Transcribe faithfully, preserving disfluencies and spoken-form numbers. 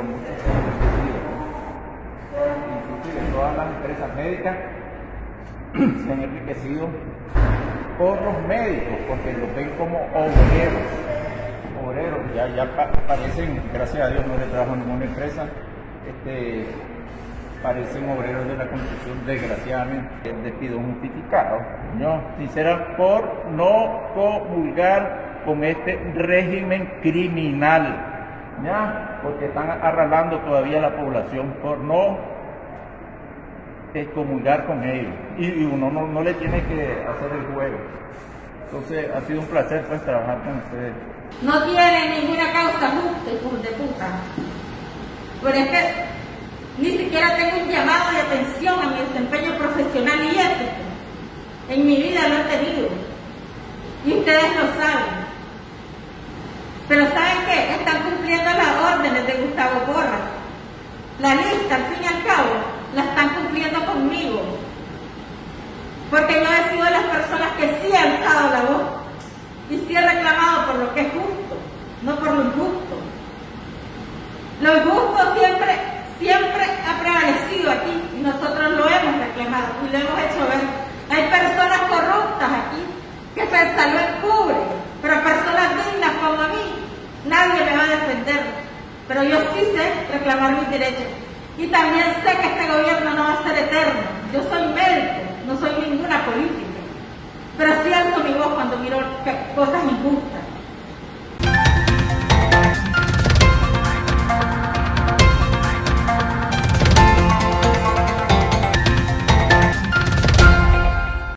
pero muchos se han enriquecido, ¿no? Inclusive todas las empresas médicas se han enriquecido por los médicos, porque los ven como obreros, obreros, ya, ya parecen, gracias a Dios no le trabajo en ninguna empresa, este, parecen obreros de la construcción, desgraciadamente. El despido justificado, ¿no? Sincera, por no comulgar con este régimen criminal, ¿ya? Porque están arrastrando todavía a la población por no excomulgar con ellos, y, y uno no, no le tiene que hacer el juego. Entonces ha sido un placer pues trabajar con ustedes. No tienen ninguna causa justa, hijos de puta. Pero es que ni siquiera tengo un llamado de atención a mi desempeño profesional y ético. En mi vida lo he tenido. Y ustedes lo saben. Pero ¿saben qué? Están cumpliendo las órdenes de Gustavo Porras. La lista, al fin y al cabo, la están cumpliendo conmigo. Porque yo he sido de las personas que sí he alzado la voz y sí he reclamado por lo que es justo, no por lo injusto. Lo injusto siempre, siempre ha prevalecido aquí y nosotros lo hemos reclamado y lo hemos hecho ver. Hay personas corruptas aquí que se salvo encubre, pero personas dignas como a mí, nadie me va a defender. Pero yo sí sé reclamar mis derechos. Y también sé que este gobierno no va a ser eterno. Yo soy médico, no soy ninguna política. Pero sí alzo mi voz cuando miro cosas injustas.